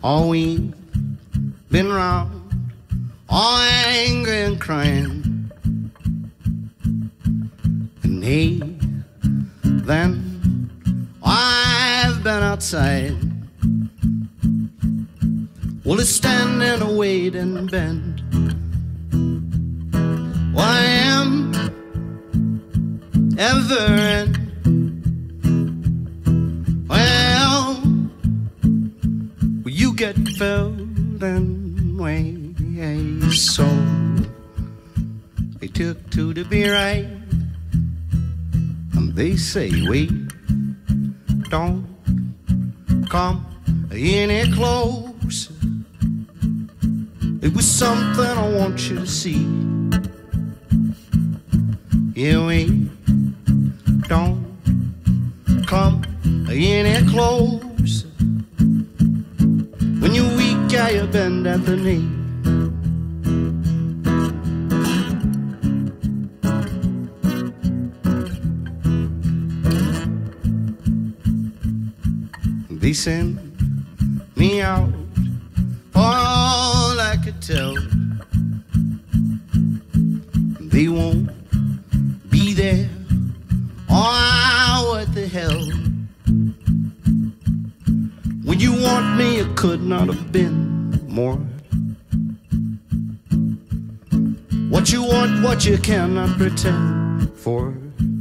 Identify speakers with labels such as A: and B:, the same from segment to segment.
A: all we've been round, all angry and crying. And hey, then I've been outside. Well, it's standing and wait and bend. Well, I am ever in. Well, you get filled and way. So they took to the be right, and they say, wait, don't come any closer. It was something I want you to see. Yeah, wait, don't come any closer. When you're weak, yeah, you bend at the knee. They sent me out for all I could tell. They won't be there. Oh, what the hell? When you want me, it could not have been more. What you want, what you cannot pretend for.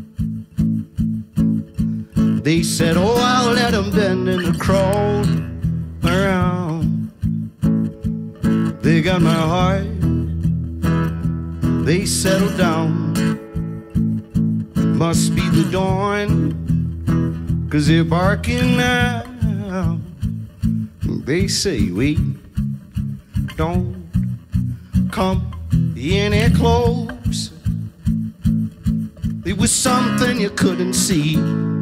A: They said, oh, I'll let them bend and crawl around. They got my heart, they settled down. It must be the dawn, 'cause they're barking now. They say, wait, don't come any closer. It was something you couldn't see.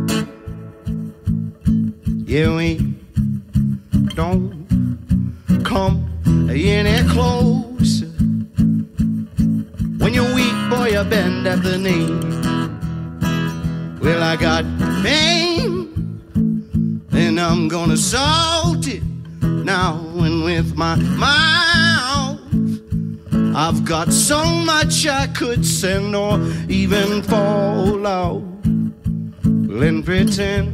A: Yeah, wait, don't come any closer. When you're weak, boy, you bend at the knee. Well, I got pain, and I'm gonna salt it now. And with my mouth, I've got so much I could send or even fall out. Well, and pretend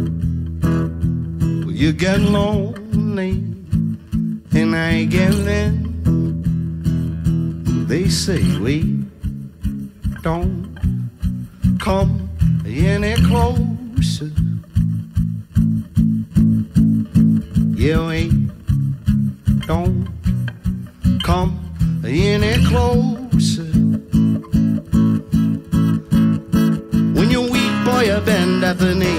A: you get lonely, and I get in. They say, wait, don't come any closer. Yeah, wait, don't come any closer. When you're weak, boy, you bend at the knee.